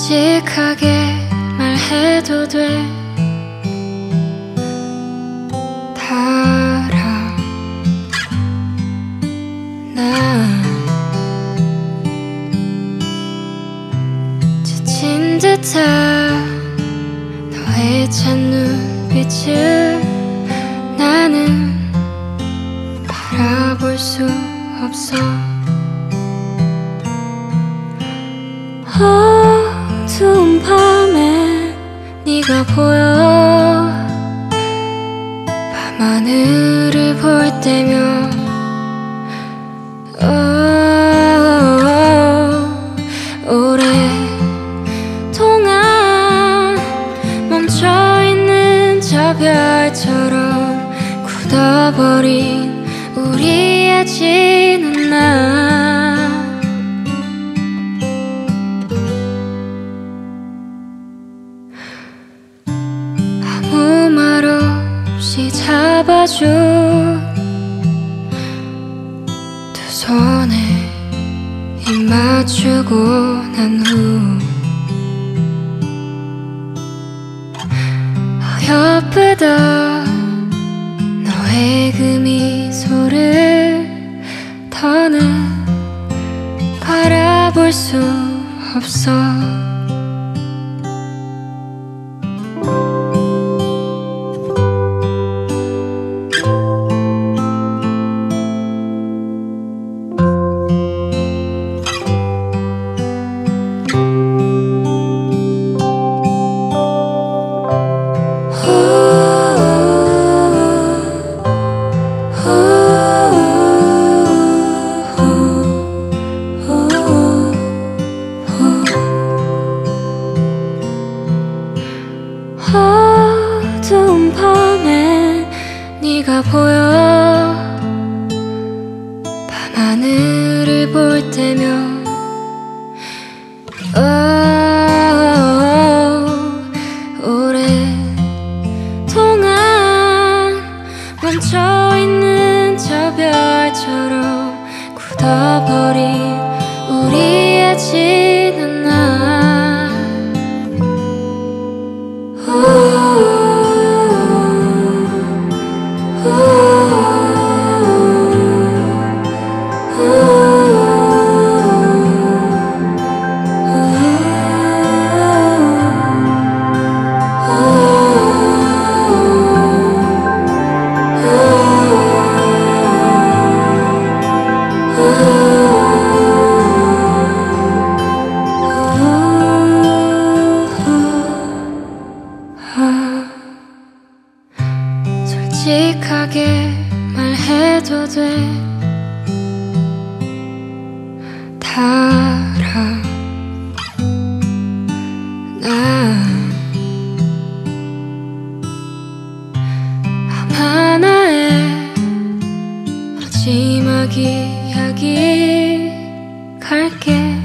솔직하게 말해도 돼. 다 알아. 난 지친 듯한 너의 찬 눈빛을 나는 바라볼 수 없어. 어두운 밤에 네가 보여. 밤하늘을 볼 때면 오랫동안 멈춰있는 저 별처럼 굳어버린 우리의 지는 날. 아무 말 없이 잡아준 두 손에 입 맞추고 난 후 어여쁘던 너의 그 미소를 더는 바라볼 수 없어. 어두운 밤에 네가 보여. 밤하늘을 볼 때면 오랫동안 멈춰있는 저 별처럼 굳어버린 우리의 지는 날. 솔직하게 말해도 돼. 다 알아. 난 밤 하나의 마지막 이야기 갈게.